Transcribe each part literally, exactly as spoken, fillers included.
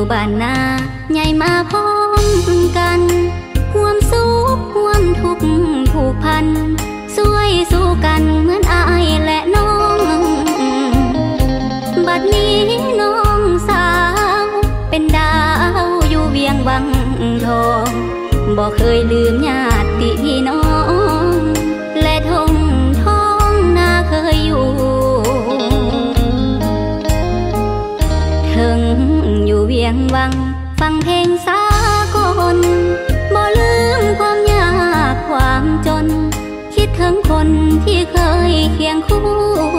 บ้านนาใหญ่มาพร้อมกันห่วมสุขห่วมทุกข์ผูกพันช่วยสู้กันเหมือนอายและน้องบัดนี้น้องสาวเป็นดาวอยู่เวียงวังทองบ่เคยลืมญาติพี่น้องและทงท้องนาเคยอยู่ถึงอยู่เวียงวังฟังเพลงสากลบ่ลืมความยากความจนคิดถึงคนที่เคยเคียงคู่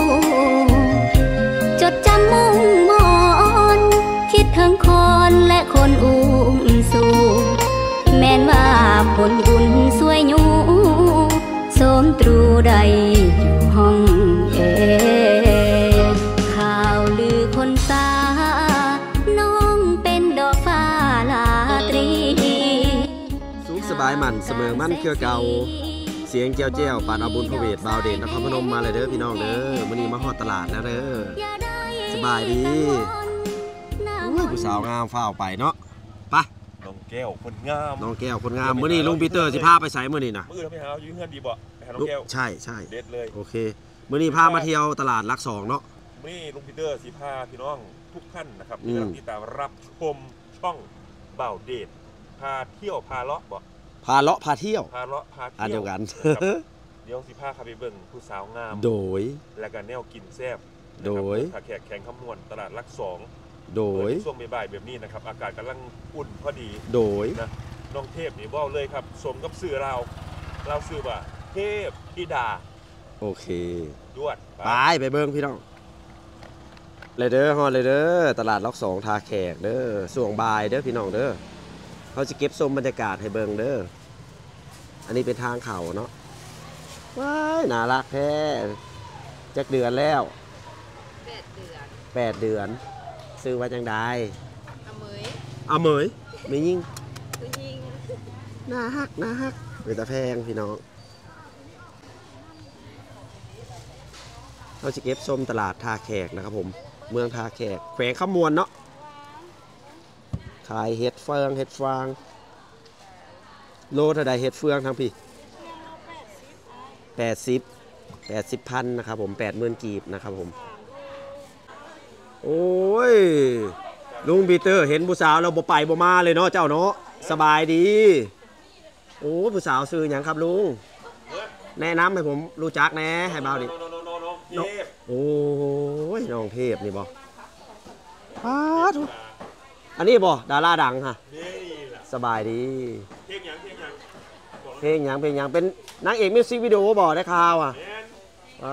จดจำมุ่งมนคิดถึงคนและคนอุ้มสู่แม้นว่าผลบุญสวยอยู่สมตรูใดอยู่ห้องเอข่าวลือคนสาน้องเป็นดอกฟ้าลาตรีสุขสบายมันเสมอมั่นเครือเก่าเสียงเจียวเจียวปานอาบุญพระเวทบาวเด่นนครพนมมาเลยเด้อพี่น้องเด้อมื้อนี้มาฮอดตลาดแล้วเด้อสบายดีผู้สาวงามฟ้าวไปเนาะไปน้องแก้วคนงามน้องแก้วคนงามมื้อนี้ลุงปีเตอร์สิพาไปไสมื้อนี้นะมื้อเราไปหาอยู่เฮือนดีบ่ไปหาน้องแก้วใช่ใช่เด็ดเลยโอเคมื้อนี้พามาเที่ยวตลาดหลักสองเนาะมื้อนี้ลุงปีเตอร์สิพาพี่น้องทุกท่านนะครับที่กำลังติดตามรับชมช่องบ่าวเดชพาเที่ยวพาเลาะบ่พาเลาะพาเที่ยวพาเลาะพาเที่ยวอันเดียวกันเดี๋ยวสิพาขับไปเบิ่งผู้สาวงามโดยและก็แนวกินแซ่บโดยขาแขกแข่งคำนวณตลาดหลักสองโดยช่วงบ่ายๆแบบนี้นะครับอากาศกำลังอุ่นพอดีโดยนะน้องเทพนี่ว่าเลยครับสมกับสื่อเราเราสื่อว่าเทพธิดาโอเคดวดไปไปเบิ้งพี่น้องเลยเด้อฮอดเลยเด้อตลาดล็อกสองทาแขกเด้อส่วงบ่ายเด้อพี่น้องเด้อเขาจะเก็บชมบรรยากาศให้เบิ้งเด้ออันนี้เป็นทางเขาเนาะว้ายน่ารักแท้จักเดือนแล้วแปดเดือนแปดเดือนซื้อว่าจังได้อเมยอเมยไม่ยิ่งยิ่งน่าฮักน่าฮักเป็นตาแพงพี่น้องเราจะเก็บส้มตลาดท่าแขกนะครับผมเมืองท่าแขกแขวงขมวนเนาะขายเห็ดเฟืองเห็ดฟางโลเท่าใดเห็ดเฟืองทั้งพี่แปดสิบแปดสิบพันนะครับผมแปดหมื่นกีบนะครับผมโอ้ยลุงปีเตอร์เห็นผู้สาวเราบ่ไปบ่มาเลยเนาะเจ้าเนาะสบายดีโอ้ผู้สาวซื้ออย่างครับลุงแนะนำให้ผมรู้จักแน่ให้เบาดิโอ้ยน้องเทพนี่บ่ป้าทุอันนี้บ่ดาราดังค่ะสบายดีเพลงยังเพลงยังเพลงยังเพลงยังเป็นนางเอกมิวสิกวิดีโอบ่ได้ข่าวอ่ะป้า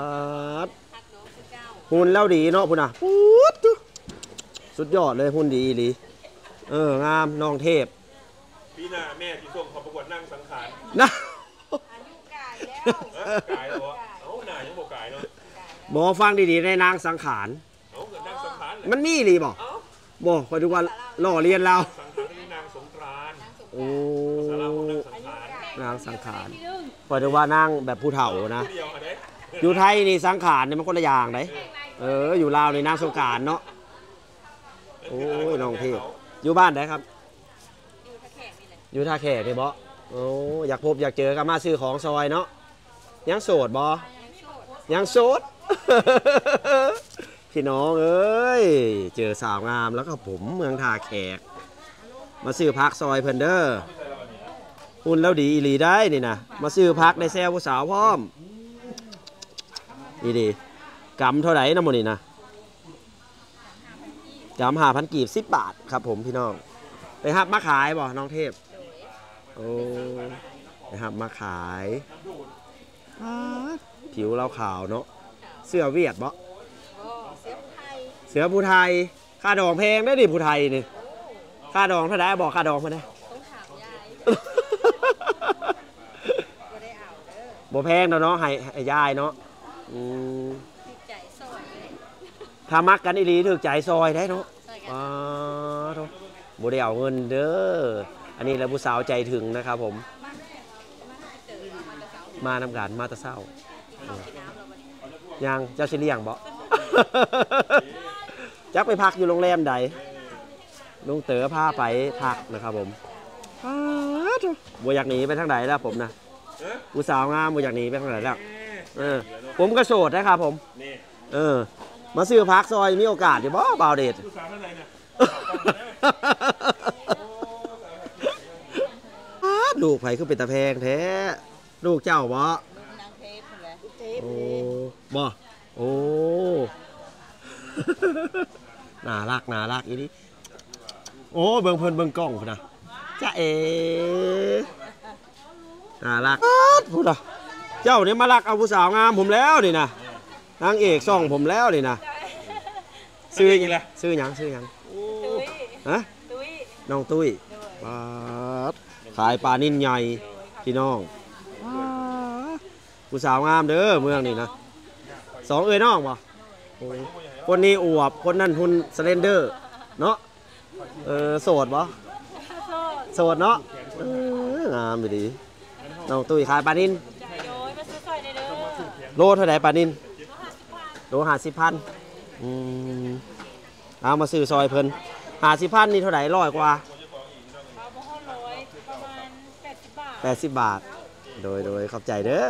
หุ่นแล้วดีเนาะพุ่นอ่ะสุดยอดเลยหุ่นดีอีหลีเอองามน้องเทพปีหน้าแม่ที่ส่งขอประกวดนั่งสังขารนะอายุกายแล้วกายแล้ววะเอ้าหน้ายังบอกกายเนาะบอฟังดีๆในนางสังขารเอ้าเกิดนั่งสังขารมันมีหรือบอกบอกคอยดูว่าหล่อเรียนเราสังขารนี่นางสงกรานต์โอ้นางสังขารคอยดูว่านางแบบผู้เฒ่านะอยู่ไทยนี่สังขารเนี่ยมันคนละอย่างไหนเอออยู่ลาวในนางสงกรานต์เนาะโอ้ยน้องเทพอยู่บ้านไหนครับอยู่ท่าแขกนี่บอโอ้อยากพบอยากเจอกันมาซื้อของซอยเนาะยังโสดบอยังโสดพี่น้องเอ้ยเจอสาวงามแล้วก็ผมเมืองท่าแขกมาซื้อพักซอยเพนเดอร์หุ่นแล้วดีอีหลีได้นี่นะมาซื้อพักในแซวผู้สาวพร้อมดีดีกำเท่าไหร่นะโมนี่นะจำหาพันกีบสิบบาทครับผมพี่น้องไปหับมาขายบ่น้องเทพโอ้ไปหับมาขายผิวเราขาวเนาะเสื้อเวียดบ่เสื้อผู้ไทยค่าดองแพงได้ดิผู้ไทยนี่ค่าดองเท่าไหร่บอกค่าดองมาได้ต้องถามยายบ่ได้เอาเด้อบ่แพงเนาะให้ให้ยายเนาะอืมใจซอยถ้ามักกันอีหลีถึกใจซอยได้เนาะอ๋อโธ่บ่ได้เอาเงินเด้ออันนี้แล้วผู้สาวใจถึงนะครับผมมานำกันมาตะเศร้ายังเจ้าสิเลี้ยงบ่จักไปพักอยู่โรงแรมใดลุงเต๋อพาไปพักนะครับผมบัวอยากหนีไปทางไหนแล้วผมนะอุตสาวงามบัวอยากหนีไปทางไหนแล้วเออผมก็โสดนะครับผมเออมาซื้อพักซอยมีโอกาสอยู่บ่บ่าวเดชลูกไผคือเป็นตะแพงแท้ลูกเจ้าบ่โอ้บ่โอ้น่ารักน่ารักอีนี่โอ้เบิ่งเพิ่นเบิ่งกล้องพุ่นนะจ้าเอน่ารักพูดอ่ะเจ้าเนี่ยมารักเอาผู้สาวงามผมแล้วนี่นะนางเอกส่องผมแล้วนี่นะซื้ออีกแล้วซื้อหยังซื้อหยังฮะน้องตุ้ยปาดขายปลานิ่นใหญ่พี่น้องผู้สาวงามเด้อเมืองนี่นะสองเอ้ยน้องบ่คนนี้อวบคนนั้นหุ่นสเลนเดอร์เนาะเออโสดบ่โสดเนาะงามดีน้องตุ้ยขายปลานิ่นโลเท่าไหร่ปลานิ่นโลห้าสิบพันอืมเอามาซื้อซอยเพิ่นห้าสิบพันนี่เท่าไหร่ร้อยกว่าแปดสิบบาทโดยโดยขอบใจเด้อ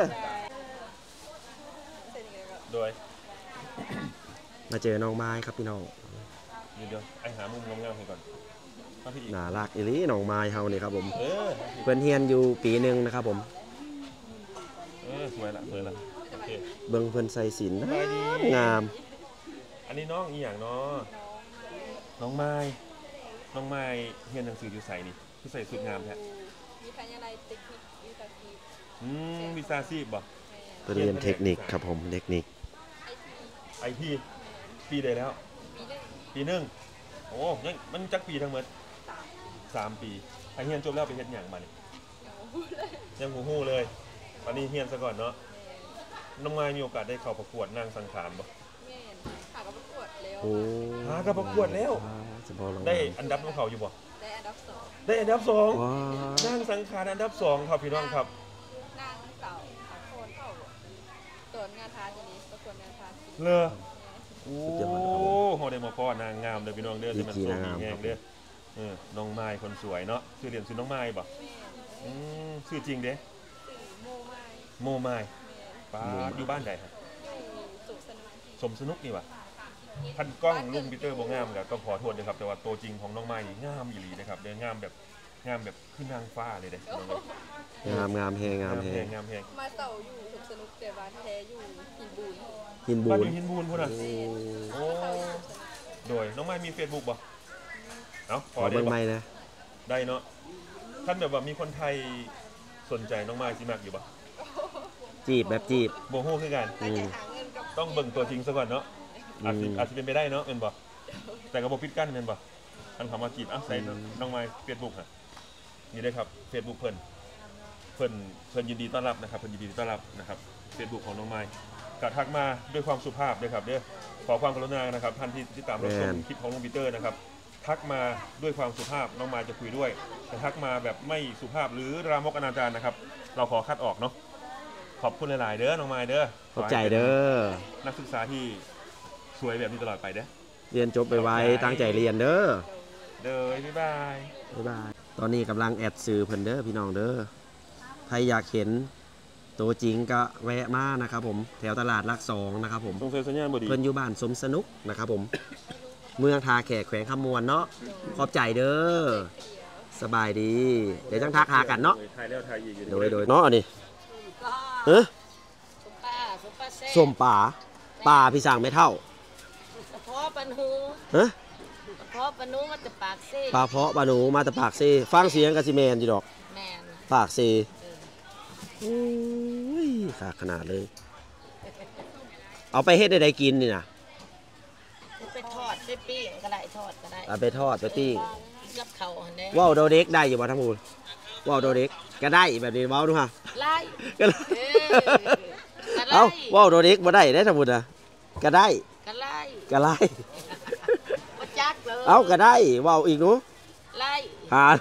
โดยมาเจอน้องไม้ครับพี่น้องเดี๋ยวไอหามุมงามๆให้ก่อนน่ารักอีหลีน้องไม้เฮานี่ครับผมเพิ่นเฮียนอยู่ปีหนึ่งนะครับผมเออสวยละสวยละโอเคเบิ่งเพิ่นใส่สินงามอันนี้น้องอีหยังเนาะน้องไม้น้องไม้เรียนหนังสืออยู่ใส่นี่คือใส่สุดงามแท้มีพยาลัยเทคนิควิชาชีพอืมวิชาชีพบ่เรียนเทคนิคครับผมเทคนิคไอทีปีใดแล้วปีหนึ่งโอ้ยังมันจักปีทั้งหมดสามปีไอเฮียนจบแล้วไปเฮ็ดหยังมานี่ยังหูหูเลยตอนนี้เฮียนซะก่อนเนาะน้องไม้มีโอกาสได้เข้าประกวดนางสังขารบ่หากับประกวดแล้วหากับประกวดแล้วได้อันดับของเขาอยู่บ่ได้อันดับสองได้อันดับสองนางสังขารอันดับสองครับพี่น้องครับนางเก่าของคนเข้าตรวจงานทานอย่างนี้ประกวดงานทานเลอโอ้โหได้มาพ่อนางงามเด้อพี่น้องเด้อที่มันโตดีแห้งเด้อเออน้องไม้คนสวยเนาะชื่อเรียนชื่อน้องไม้บ่อืมชื่อจริงเด้โมไม้โมไม้ป้าอยู่บ้านใดครับสมสนุกนี่วะพันกล้องลุงปีเตอร์บ่งามกับต้องขอโทษนะครับแต่ว่าตัวจริงของน้องไม้งามอีหลีนะครับเด้องามแบบงามแบบขึ้นนางฟ้าเลยเด้งามงามแฮงงามแฮงงามแฮงมาเต่าอยู่สมสนุกแต่บ้านแท้อยู่หินบูนหินบูนหินบูนพุ่นน่ะโอ้โดยน้องไม้มี Facebook บ่เอ้าขอเบิ่งใหม่นะได้เนาะท่านแบบว่ามีคนไทยสนใจน้องไม้สิมักอยู่บ่จีบแบบจีบบ่ฮู้คือกันต้องเบิ่งตัวจริงซะก่อนเนาะอาจสิอาจสิเป็นไปได้เนาะแม่นบ่แต่ก็บ่ปิดกั้นแม่นบ่อันคำว่าจีบอ่ะใส่น้องไม้ Facebook ฮะนี่ได้ครับ Facebook เพิ่นเพิ่นเพิ่นยินดีต้อนรับนะครับเพิ่นยินดีต้อนรับนะครับ Facebook ของน้องไม้ก็ทักมาด้วยความสุภาพด้วยครับเด้อขอความกรุณานะครับท่านที่ติดตามรับชมคลิปของลุงปีเตอร์นะครับทักมาด้วยความสุภาพน้องไม้จะคุยด้วยแต่ทักมาแบบไม่สุภาพหรือรามกอนาจารนะครับเราขอคัดออกเนาะขอบคุณหลายๆเด้อน้องไม้เด้อขอบใจเด้อนักศึกษาที่สวยแบบนี้ตลอดไปเด้อเรียนจบไปไวตั้งใจเรียนเด้อเด้อบ๊ายบายบ๊ายบายตอนนี้กำลังแอดซื้อเพิ่นเด้อพี่น้องเด้อใครอยากเห็นตัวจริงก็แวะมานะครับผมแถวตลาดหลักสองนะครับผมเพิ่นอยู่บ้านสมสนุกนะครับผมเมืองทาแขกแขวงคำมวลเนาะขอบใจเด้อสบายดีเดี๋ยวจังทักหากันเนาะโดยโดยเนาะอันนี้เฮ้ยส้มป่าป่าพี่สั่งไม่เท่าเพาะปนูฮะเพาะปนูมาจากปากซีปลาเพาะปลาหนูมาจากปากซีฟังเสียงกะสิแมนจีดอกแมนปากซีโอ้ยขาขนาดเลยเอาไปเฮ็ดได้กินนี่นะไปทอดไปปิ้งก็ได้ทอดก็ได้เอาไปทอดไปปิ้งรับเขาเนี่ยว้าวโดเด็กได้อยู่บ่ทั้งหมดว้าวโดเด็กก็ได้แบบนี้ว้าวดูฮะไล่ก็เอ้าว้าวโดเด็กบ่ได้ได้ทั้งหมดอ่ะก็ได้ก็ไล่ก็ไล่บ่จักเลยเอ้าก็ได้ว้าวอีกหนูไล่หา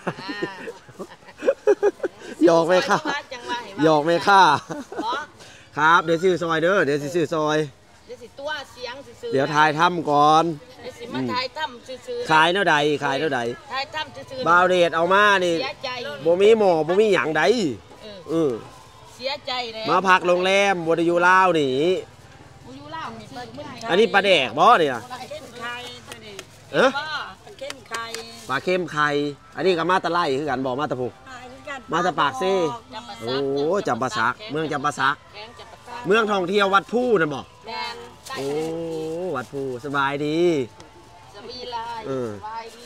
หยอกไม่ค่าหยอกไม่ค่าครับเดี๋ยวซื้อซอยเด้อเดี๋ยวซื้อซอยเดี๋ยวสิตัวเสียงซื้อเดี๋ยวถ่ายทำก่อนเดี๋ยวสิมมาถ่ายถ้ำซื่อๆขายแนวใดขายแนวใดถ่ายถ้ำซื่อๆบาวเดชเอามานี่เสียใจบ่มีหมอบ่มีหยังใดเออเออเสียใจเลยมาพักโรงแรมบ่ได้อยู่ลาวนี่กูอยู่ล่าวนี่เปิดมึงอันนี้ปลาแดกบ่นี่นะเข้มไข่ตัวนี้เอ้อว่าเข้มไข่ปลาเค็มไข่อันนี้ก็มาตะไลคือกันบ่มาตะพุก มาจากปากซี่จำปาโอ้สักจำปาสักเมืองจำปาสักแข็งจำปาสักเมืองท่องเที่ยววัดผู้นั่นบ่แดนใต้โอ้ทะเลวัดผู้สบายดีสวีลายเออวายดี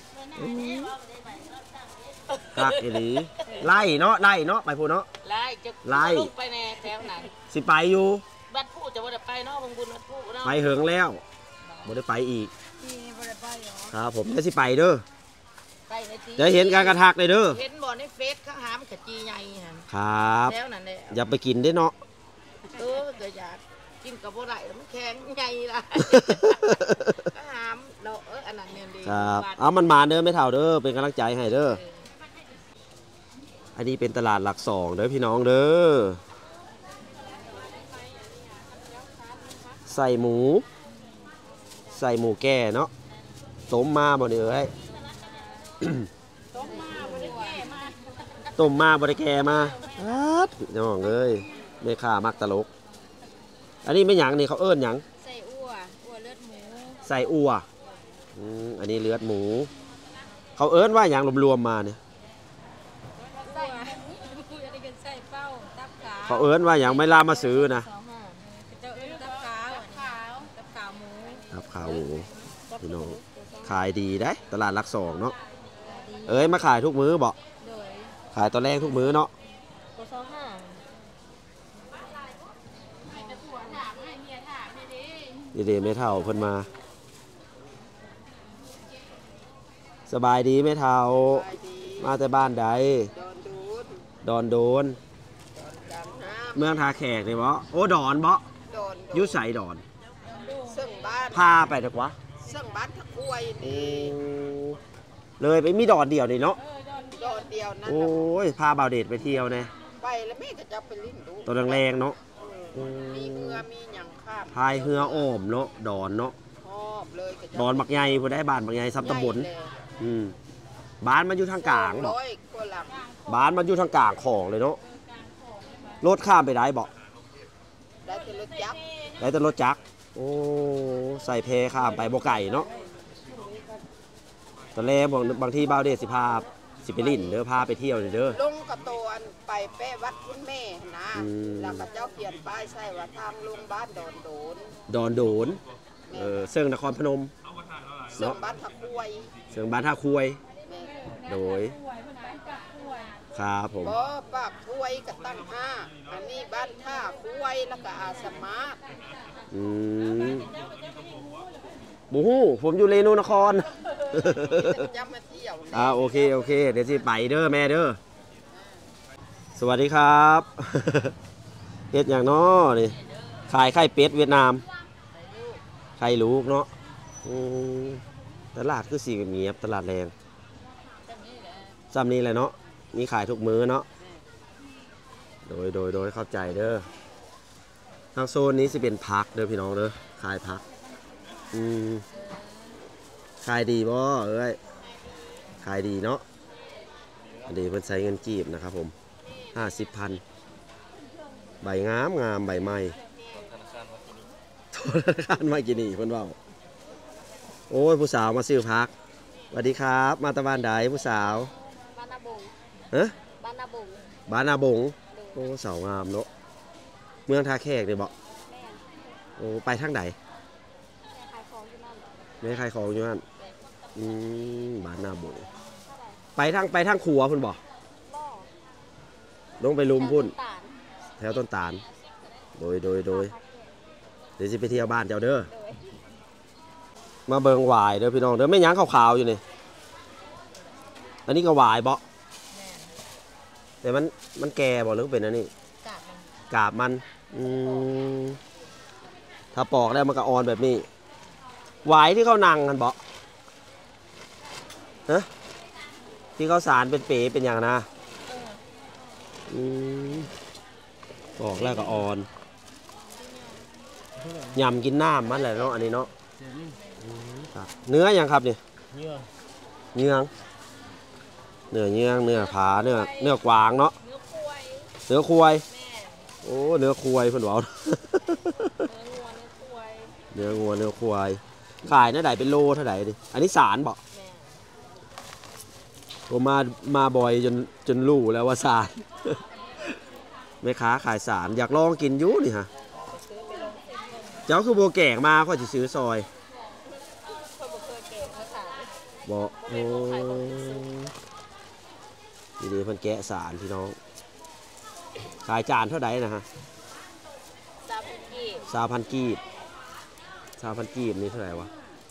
คักอีหลีไล่เนาะไล่เนาะไปพูเนาะไล่จะไล่ลงไปในแถวนั้นสิไปอยู่บัดผู้จะว่าจะไปเนาะบางบุญบัดผู้เนาะไปเหิงแล้วบ่ได้ไปอีกครับผมจะสิไปเด้อไปในทีเดี๋ยวเห็นการกระทักเลยเด้อเห็นบ่ในเฟซเขาหามขจีใหญ่หั่นครับแถวนั้นแหละอย่าไปกินได้เนาะเออก็อยากกินกับบ่ได้แล้วมันแข็งใหญ่ล่ะก็หามเนาะเอออันนั้นเนี่ยดีครับดเอามันมาเด้อไม่เท่าเด้อเป็นกำลังใจให้เด้ออันนี้เป็นตลาดหลักสองเด้อพี่น้องเด้อใส่หมู ใส่หมูแก่เนาะต้มมาบ่เนี่ยเอ้ย ต้มมาบ่ได้แก่มาครับพี่น้องเอ้ยแม่ค้ามักตลก อันนี้ไม่หยังนี่เขาเอิ้นหยังใส่อั่วอั่วเลือดหมูใส่อัวอืมอันนี้เลือดหมู เขาเอิ้นว่าหยังรวมๆมาเนี่ยใส่อะไรกันใส่เป้าตับขาเขาเอิ้นว่าหยังไม่ล่ามาซื้อนะสองห่อเจ้าเอิ้นตับขาวขาวตับขาวหมูครับขาวหมูพี่น้องขายดีได้ตลาดหลักสองเนาะเอ้ยมาขายทุกมื้อบ่โดยขายตอนแรกทุกมื้อเนาะตัวสองห่อดีๆไม่เท่าเพิ่นมา สบายดีไม่เท่าไปดีมาแต่บ้านใดโดนดูดดอนโดนการห้ามเมืองทาแขกนี่บ่โอ้ดอนบ่โดนอยุใส่ดอนซึ่งบ้านพาไปดีกว่าซึ่งบ้านตะกวยโอ้นี่เลยไปมีดอนเดียวนี่เนาะโดนเดียวนั้นโอ้ยพาบ่าวเดชไปเที่ยวแน่ไปแล้วแม่ก็จะไปลิ้นดูตัวแรงๆเนาะอืมมีเรือมีหยังข้ามพายเรืออ้อมเนาะดอนเนาะชอบเลยก็จะดอนบักใหญ่ผู้ได้บ้านบักใหญ่ซับตำบลใหญ่เลยอืมบ้านมันอยู่ทางกลางบ่ร้อยกว่าหลังบ้านมันอยู่ทางกลางของเลยเนาะรถข้ามไปได้บ่ได้แต่รถยักษ์ได้แต่รถจักรโอ้ใส่เพข้ามไปบ่ไก่เนาะตอนแรกบางบางทีบ่าวเดชสิพาสิไปลิ่นเด้อพาไปเที่ยวเด้อลงกระโตนไปแป้วัดคุณแม่นะอืมแล้วก็เจ้าเขียนป้ายใส่ว่าทางลงบ้านดอนโดนดอนโดนเออเซิงนครพนมซึ่งเนาะบ้านตะกวยเซิงบ้านท่าคุยแม่โดยครับผมบ่ปากกวยก็ตั้งห้าอันนี้บ้านท่าคุยแล้วก็อาสมาร์ทอืมบูฮู้ผมอยู่เรนูนครจะมาเที่ยวอ่าโอเคโอเคเดี๋ยวสิไปเด้อแม่เด้อสวัสดีครับ เฮ็ดอย่างน้อนี่ขายไข่เป็ดเวียดนามไข่ลูกเนาะอืมตลาดคือสีเงียบตลาดแรงซ้ำนี้แหละเนาะมีขายทุกมื้อเนาะโดยโดยโดยเข้าใจเด้อทางโซนนี้สิเป็นพักเด้อพี่น้องเด้อขายพักอืมขายดีบ่เอ้ยขายดีเนาะอันนี้เพิ่นใช้เงินกีบนะครับผมห้าสิบพันใบงามงามใบไม้ธนาคารมากินี่เพิ่นเว้าโอ้ยผู้สาวมาซื้อพักสวัสดีครับ มาตะวันใดผู้สาวบ้านนาบงฮะบ้านนาบงบ้านนาบงโอ้สาวงามเนาะเมืองท่าแขกนี่บ่แม่โอ้ไปทางใดขายของอยู่นั่นไม่ใครของอยู่นั่นอืมบ้านนาบงไปทางไปทางขัวพุ่นบ่บ่ลงไปลุมพุ่นตาลแถวต้นตาล โดยโดยโดยเดี๋ยวจะไปเที่ยวบ้านเจ้าเด้อโดยมาเบิงหวายเด้อพี่น้องเด้อไม่ยั้งขาวๆอยู่นี่ อันนี้ก็หวายเบาะแต่มันมันแก่บ่หรือเป็นอันนี้กาบมันกาบมันอืมถ้าปอกแล้วมันก็อ่อนแบบนี้หวายที่เขานั่งกันเบาะฮะที่เขาสารเป็นเป๋เป็นอย่างนะอืมปอกแล้วก็อ่อนยำกินน้ำมันแหละเนาะอันนี้เนาะครับเนื้อยังครับเนี่ยเนื้อเนื้อเนื้อเนื้อเนื้อผาเนื้อเนื้อกวางเนาะเนื้อควายเนื้อควายแม่โอ้เนื้อควายเพิ่นบอกเนื้องัวเนื้อควายเนื้องัวเนื้อควายขายเท่าไหร่เป็นโลเท่าไหร่ดิอันนี้สารบอกแม่ผมมามาบ่อยจนจนรู้แล้วว่าสาร แม่ค้าขายสารอยากลองกินอยุนี่ฮะเจ้าคือโบแกงมาก็จะซื้อซอยคนบ่เคยเก่งภาษาบอกโอ้ดีดีเพิ่นแกะสารพี่น้องขายจานเท่าไหร่นะฮะซาบุกิสามพันกีบสามพันกีบนี่เท่าไหร่วะ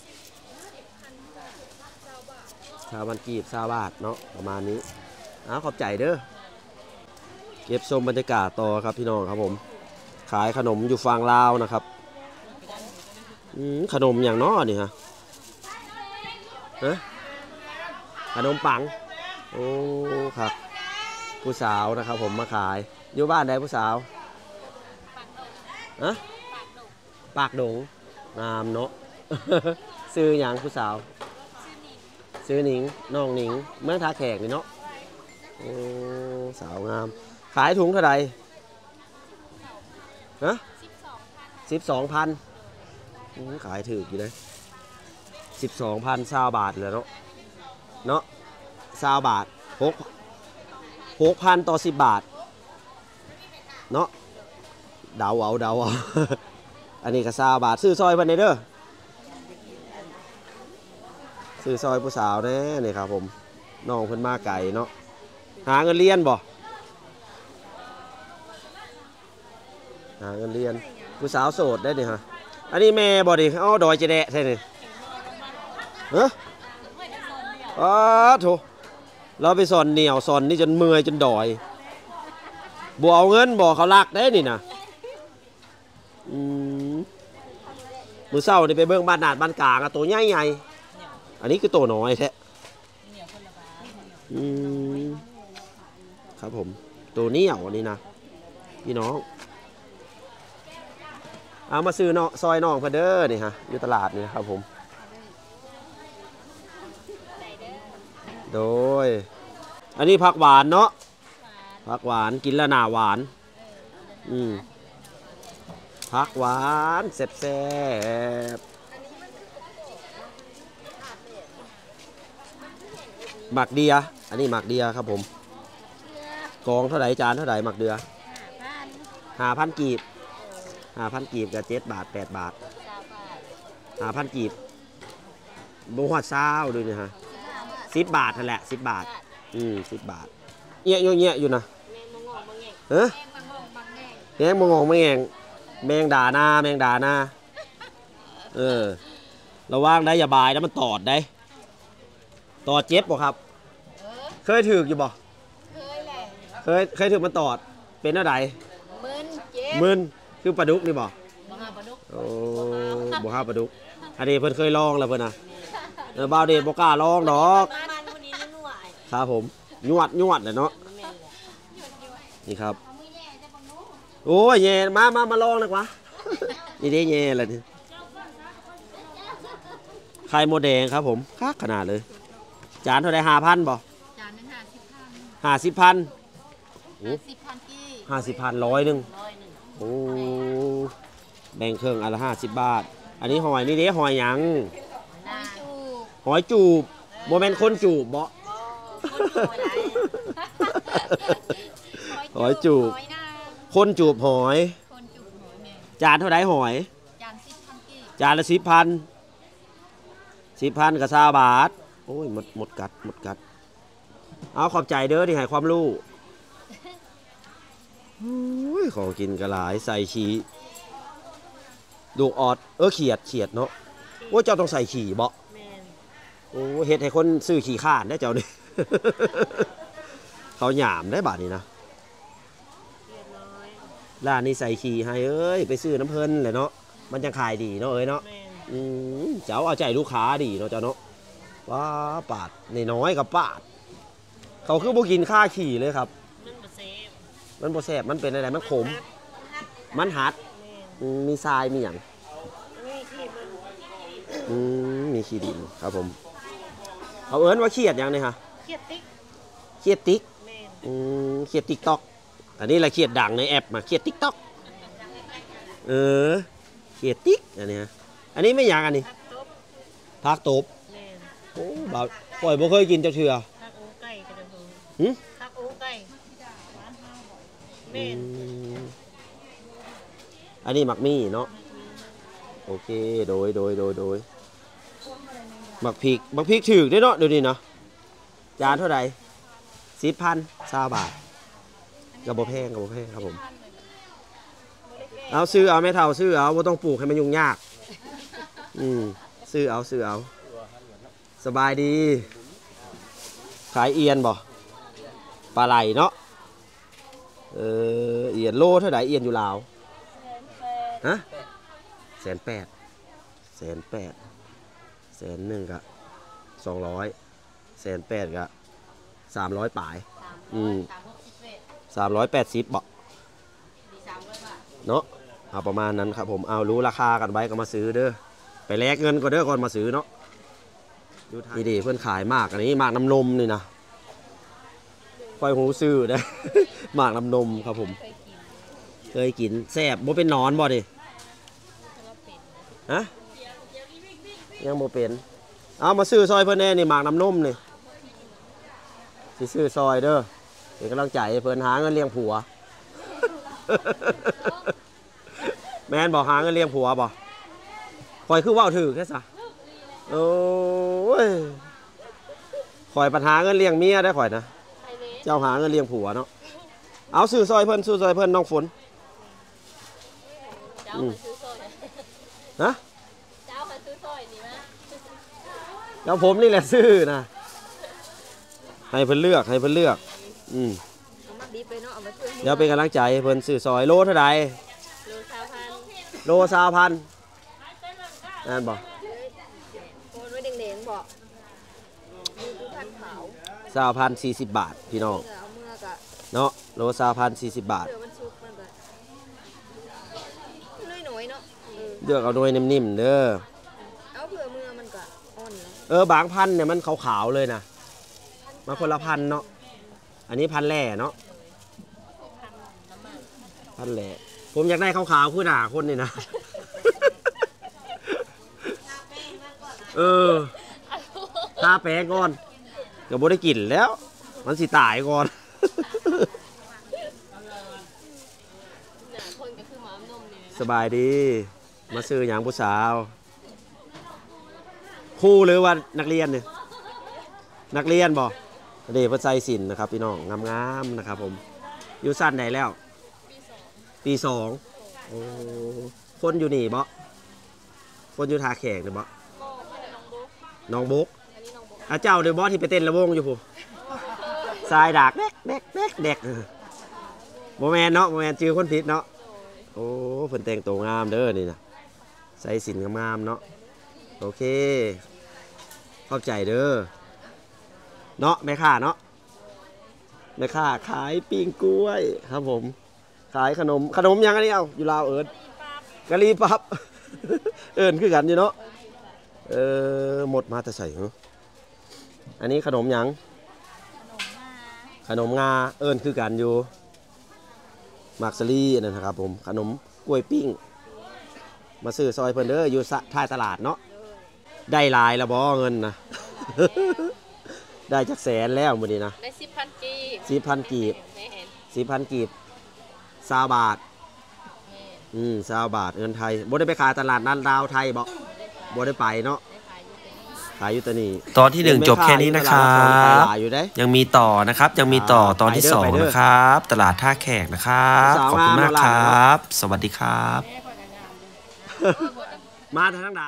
สามพันกีบสามบาทเนาะประมาณนี้อ้าวขอบใจเด้อเก็บชมบรรยากาศต่อครับพี่น้องครับผมขายขนมอยู่ฝั่งลาวนะครับอืมขนมอย่างน้อนี่ฮะฮะขนมปังโอ้ครับผู้สาวนะครับผมมาขายอยู่บ้านใดผู้สาวฮะปากดงงามเนาะ ซื้ออย่างผู้สาวซื้อหนิงน้องหนิงเมืองท่าแขกนี่เนาะโอ้สาวงามขายถุงเท่าไหร่ฮะสิบสองพันขายถืออยู่เลยสิบสองพันซาวบาทเลยเนาะเนาะซาวบาทหกหกพันต่อสิบบาทเนาะเดาเอาเดาเอา อันนี้ก็ซาวบาทซื้อซอยเพิ่นเด้อซื้อซอยผู้สาวแน่นี่ครับผมน้องเพิ่นมาไก่เนาะหาเงินเรียนบ่หาเงินเรียนผู้สาวโสดได้นี่ฮะอันนี้แม่บ่ดิอ้อดอยจะแดะใช่นี่เฮ้ออ้าโถเราไปสอนเหนียวสอนนี่จนเมื่อยจนดอยบ่เอาเงินบ่เขาลักได้นี่นะอืมมือเศร้านี่ไปเบิ่งบ้านนาดบ้านกลางอะตัวใหญ่ใหญ่อันนี้คือตัวน้อยแท้อืมครับผมตัวนี้เหนียวอันนี้นะพี่น้องเอามาซื้อเนาะซอยน้องเพิ่นเด้อนี่ฮะอยู่ตลาดนี่ครับผมโดยอันนี้ผักหวานเนาะผักหวานกินแล้วหน้าหวานอืมผักหวานแซ่บๆหมักเดียอันนี้หมักเดียครับผมกองเท่าไหร่จานเท่าไหร่หมักเดือห้าพันกีบห้าพันกีบกับเจ็ดบาทแปดบาทห้าพันกีบบ่ฮอดเช้าด้วยนี่ฮะสิบบาทนั่นแหละสิบบาทอืมสิบบาทเงี้ยเงี้ยอยู่นะเฮ้ยแมงมงงแมงแมงด่าหน้าแมงด่าหน้าเออระวังได้อย่าบายแล้วมันตอดได้ตอดเจ็บบ่ครับเคยถือกอยู่บ่เคยแหละเคยเคยถือมันตอดเป็นอะไรมึนเจ็บมึนคือปลาดุกนี่บ่บ่หาปลาดุกโอ้บ่ฮาปลาดุกอันนี้เพิ่นเคยลองแล้วเพิ่นน่ะเออบ่าวเดชบ่กล้าลองดอกมันคนนี้นุ่ยครับผมยวดยวดเลยเนาะนี่ครับโอ้ยแย่มามามาลองนะวะ นี่ได้แย่เลยนี่ไข่โมแดงครับผมคักขนาดเลยจานเท่าไรห้าพันบ่จานนึงห้าสิบพันห้าสิบพันห้าสิบพันกี้ห้าสิบพันร้อยหนึ่งร้อยหนึ่งโอ้แบ่งเครื่องอันละห้าสิบบาท อันนี้หอยนี่เด้หอยหยังน้ำจูบหอยจูบโมเมนคนจูบบ่ หอยจูบหอยนางคนจูบหอยคนจูบหอยแม่จานเท่าไรหอยจานสิบพันกี้จานละสิบพันสิบพันกับซาบาทโอ้ยหมดหมดกัดหมดกัดเอาขอบใจเด้อที่ให้ความรู้โอ้ยของกินกระหลายใส่ขี้ดูออดเออเขียดเขียดเนาะโอ้เจ้าต้องใส่ขี่บ่โอ้เฮ็ดให้คนซื้อขี่ข้านได้เจ้านี่ เขาหยามได้บาทนี้นะร้านนี้ใส่ขี่ให้เอ้ยไปซื้อน้ำเพลินเลยเนาะมันจะขายดีเนาะเอ้ยเนาะอืมเจ้าเอาใจลูกค้าดีเนาะเจ้าเนาะว้าปาดในน้อยกับปาดเขาคือบ่กินค่าขี่เลยครับมันบ่แซ่บมันเป็นอะไรมันขมมันหัดอืมมีทรายมีอย่างขี้ดินครับผมเขาเอิ้นว่าเขียดยังนี่ฮะเขียดติ๊กเขียดติ๊กแม่นอืมเขียดติ๊กต็อกอันนี้แหละเขียดดังในแอปมาเขียดติ๊กต็อกเออเขียดติ๊กอันนี้ฮะอันนี้ไม่ยังอันนี้ผักตบผักตบแม่นโอ้บ่าวปล่อยบ่เคยกินจักเทื่อผักโอไก่ก็จะเพิ่มหึผักโอไก่แม่อืนมอันนี้หมักมี่เนาะโอเคโดยโดยโดยโดยหมักพริกหมักพริกถูกได้เนาะเดี๋ยวนี้เนาะจานเท่าไหร่สิบพันสามบาทกระบอกแพงกระบอกแพงครับผมเอาซื้อเอาไม่เท่าซื้อเอาไม่ต้องปลูกให้มันยุ่งยากอืมซื้อเอาซื้อเอาสบายดีขายเอียนบ่ปลาไหลเนาะเออเอียนโลเท่าไหร่เอียนอยู่ลาวฮะแสนแปดแสนแปดแสนหนึ่งกะสองร้อยแสนแปดกะสามร้อยปลายอืมสามร้อยแปดสิบบ่เนาะเอาประมาณนั้นครับผมเอารู้ราคากันไว้ก็มาซื้อเด้อไปแลกเงินก็เด้อก่อนมาซื้อเนาะนี่ดิเพื่อนขายมากอันนี้มากน้ำนมนี่นะค่อยหูซื้อนะ มากน้ำนมครับผมเคยกินแซ่บบ่เป็นนอนบ่ดิฮะยังบ่เป็นเอามาซื้อซอยเพื่อนแน่นี่หมากน้ำนมนี่สิซื้อซอยเด้อเป็นกำลังใจเพื่อนหาเงินเลี้ยงผัว แม่นบอกหาเงินเลี้ยงผัวบ่คอยคือว่าวถือแค่ซะโอ้ยคอยปัญหาเงินเลี้ยงเมียได้ข่อยนะเจ้าหาเงินเลี้ยงผัวเนาะเอาซื้อซอยเพิ่นซื้อซอยเพิ่นน้องฝนเจ้ามาซื้อซอยฮะเจ้ามาซื้อซอยนี่มั้ยแล้วผมนี่แหละซื้อนะให้เพิ่นเลือกให้เพิ่นเลือกอืมเอามาดิบไปเนาะเอามาซื้อเดี๋ยวเป็นกำลังใจให้เพิ่นซื้อซอยโลเท่าไหร่โลสามพันโลสามพันนั่นบ่โอนไว้แดงๆบอกมีผู้ทันขาวสามพันสี่สิบบาทพี่น้องเดี๋ยวเอาเมื่อกะเนาะโลสามพันสี่สิบบาทเผื่อมันชุกมันก็น้อยๆเนาะเออเลือกเอาหน่วยนิ่มๆเด้อเอาเผื่อเมื่อมันก็อ่อนแล้วเออบางพันเนี่ยมันขาวๆเลยนะมาคนละพันเนาะอันนี้พันแหล่เนาะพันแหล่ผมอยากได้ขาวๆคือหนาคนนี่นะ เออทาแป้งก่อนเดี๋ยวบ่ได้กลิ่นแล้ว มันสิตายก่อนหนาคนก็คือหมานมนี่นะสบายดีมาซื้ออย่างผู้สาวครูหรือว่านักเรียนเนี่ยนักเรียนบ่เด็กประใจศิลป์นะครับพี่น้องงามๆนะครับผมอยู่สั้นไหนแล้วปีสองโอ้คนอยู่นี่บ่คนอยู่ทาแขกเนี่ยบ่น้องบุ๊กอาเจ้าเดี๋ยวบอสที่ไปเต้นระวงอยู่ผู้ทรายดากเด็กเด็กเด็กเด็กโมแมนเนาะโมแมนจือคนผิดเนาะโอ้เพิ่นแต่งตัวงามเด้อนี่นะใส่สินงามๆเนาะโอเคเข้าใจเด้อเนาะแม่ค้าเนาะแม่ค้าขายปิ้งกล้วยครับผมขายขนมขนมยังอันนี้เอาอยู่ลาวเอิญกะลีปั๊บ เอิญคือกันอยู่เนาะเออหมดมาแต่ใส่เหรออันนี้ขนมยังขนมงาเอิญคือกันอยู่หมากสลีนั่นนะครับผมขนมกล้วยปิ้งมาซื้อซอยเพิ่นเด้ออยู่ท้ายตลาดเนาะได้หลายละบ่เงินนะ ได้จักแสนแล้วมื้อนี้นะได้สิบพันกีบสิบพันกีบแม่เห็นสิบพันกีบสามบาทอืมสามบาทเงินไทยบ่ได้ไปขายตลาดนัดดาวไทยบ่บ่ได้ไปเนาะได้ขายอยู่ตรงนี้ขายอยู่ตัวนี้ตอนที่หนึ่งจบแค่นี้นะครับขายอยู่ได้ยังมีต่อนะครับ ยังมีต่อตอนที่สองนะครับ ตลาดท่าแขกนะครับ ขอบคุณมากครับ สวัสดีครับมาทางใด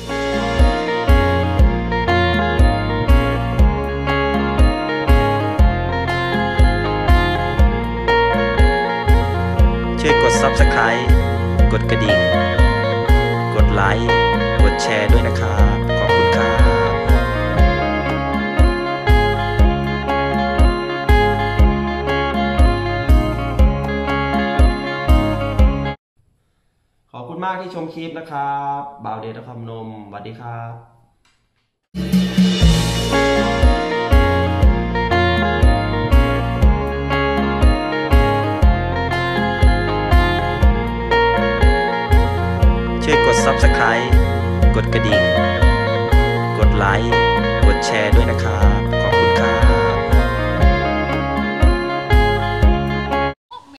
ช่วยกด ซับสไครบ์ กดกระดิ่ง กดไลค์ กดแชร์ด้วยนะครับ ขอบคุณครับขอบคุณมากที่ชมคลิปนะครับบ่าวเดชนครพนมสวัสดีครับช่วยกด ซับสไครบ์ กดกระดิ่ง กดไลค์ กดแชร์ด้วยนะครับ